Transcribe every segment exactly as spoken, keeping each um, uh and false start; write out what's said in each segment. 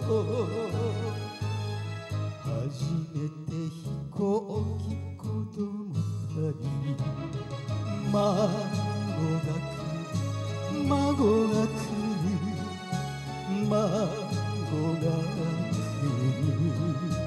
初めて飛行機子供旅孫が来る孫が来る孫が来る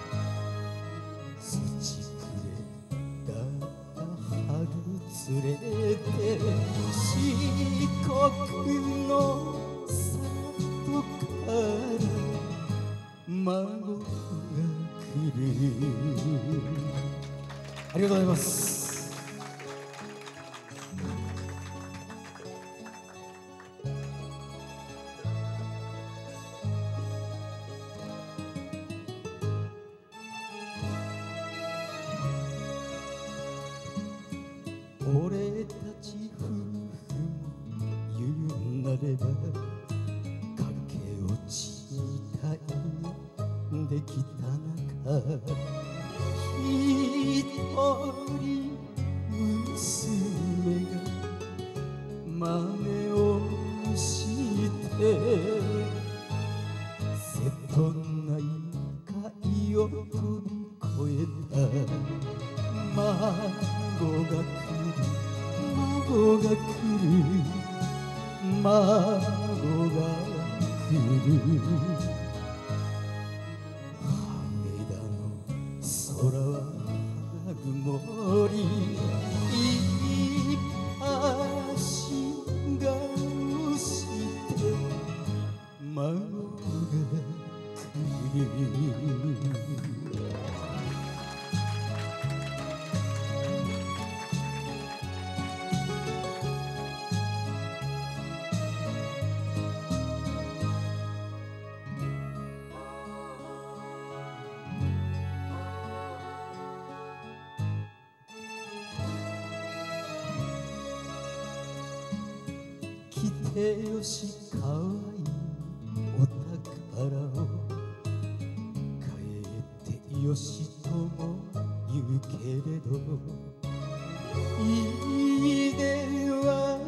土くれた春連れて四国の里から孫が来る。ありがとうございます。俺たち夫婦言うなれば駆け落ちみたいにできた中一人娘が真似をして瀬戸内海を飛び越えた孫が来る孫が来る孫が来る羽田の空は曇り一足が押して孫が来る。来てよしかわいいお宝を帰ってよしとも言うけれどいいでは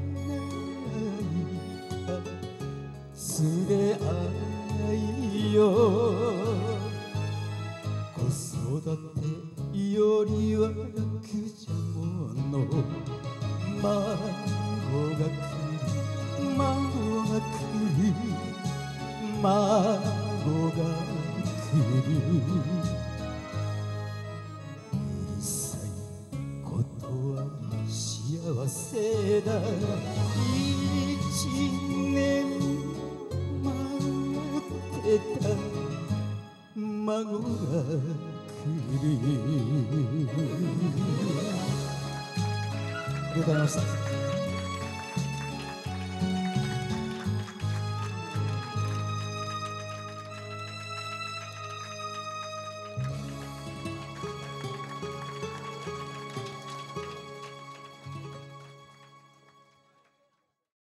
ないか連れ合いよ子育てよりは楽じゃもの孫が来る孫が来る孫が来るうるさいことは幸せだ一年待ってた孫が来る。ありがとうございました。